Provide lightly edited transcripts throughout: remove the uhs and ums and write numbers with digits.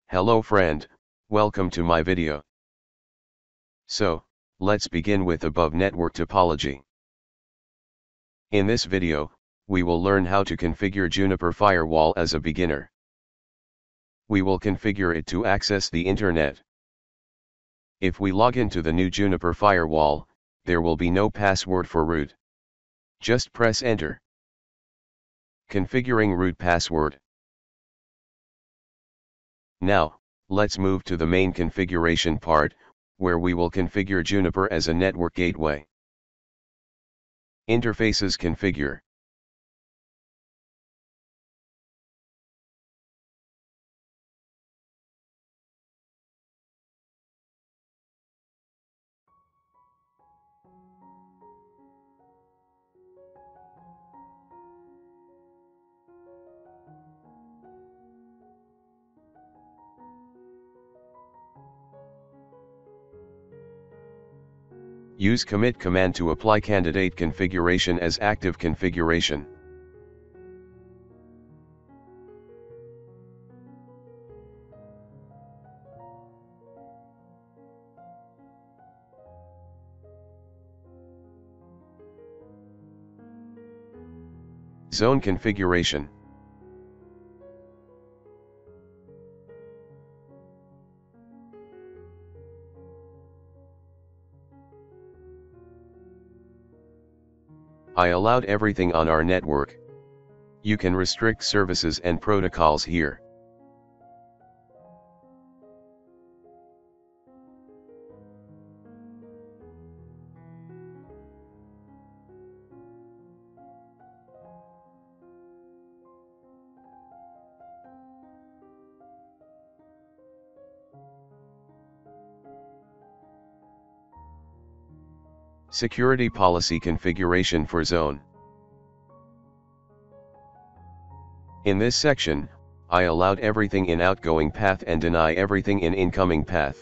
Hello friend, welcome to my video. So, let's begin with above network topology. In this video, we will learn how to configure Juniper Firewall as a beginner. We will configure it to access the internet. If we log into the new Juniper Firewall, there will be no password for root. Just press enter. Configuring root password. Now, let's move to the main configuration part, where we will configure Juniper as a network gateway. Interfaces configure. Use commit command to apply candidate configuration as active configuration. Zone configuration. I allowed everything on our network. You can restrict services and protocols here. Security policy configuration for zone. In this section, I allowed everything in outgoing path and deny everything in incoming path.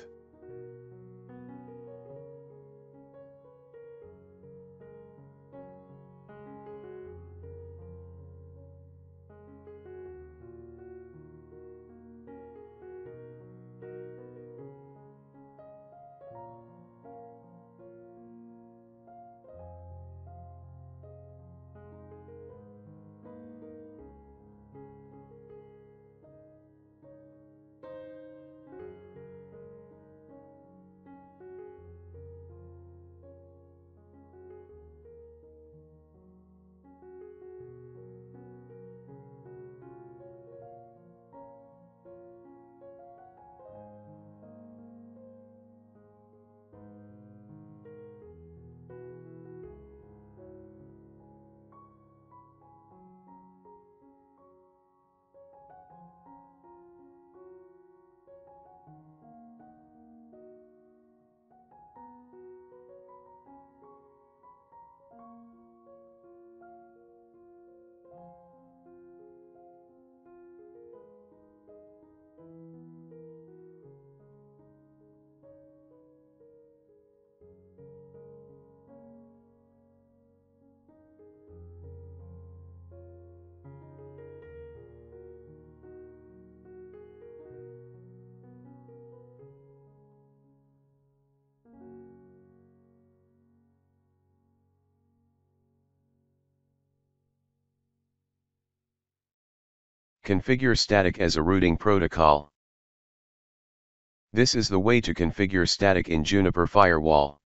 Configure static as a routing protocol. This is the way to configure static in Juniper Firewall.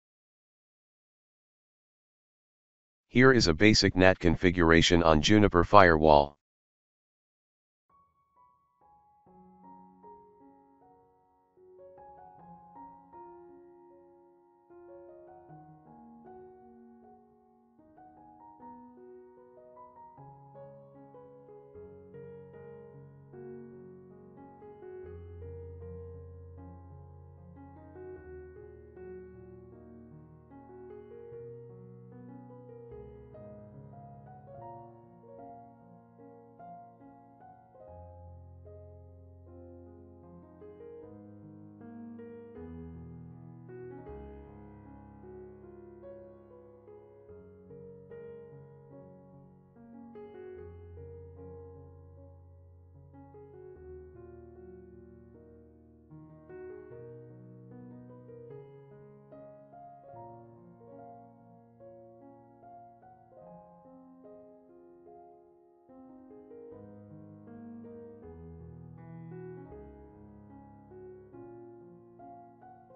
Here is a basic NAT configuration on Juniper Firewall.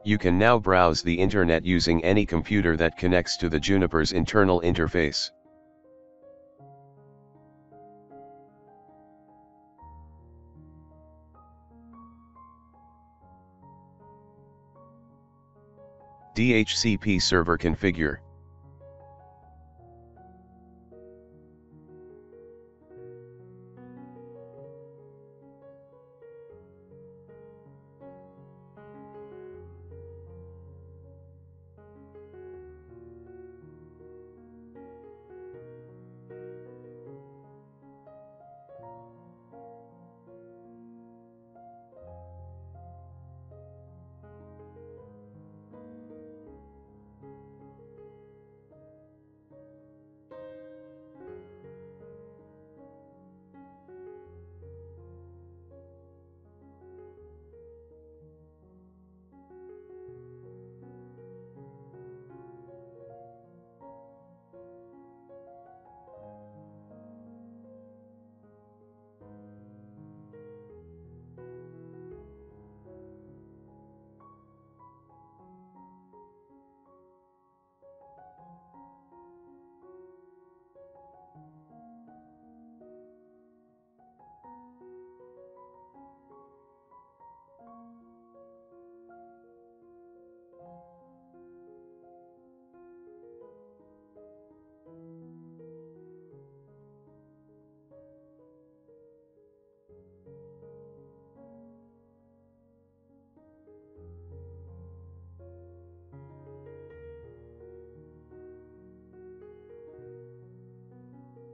You can now browse the internet using any computer that connects to the Juniper's internal interface. DHCP server configure.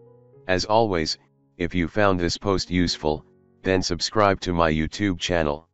As always, if you found this post useful, then subscribe to my YouTube channel.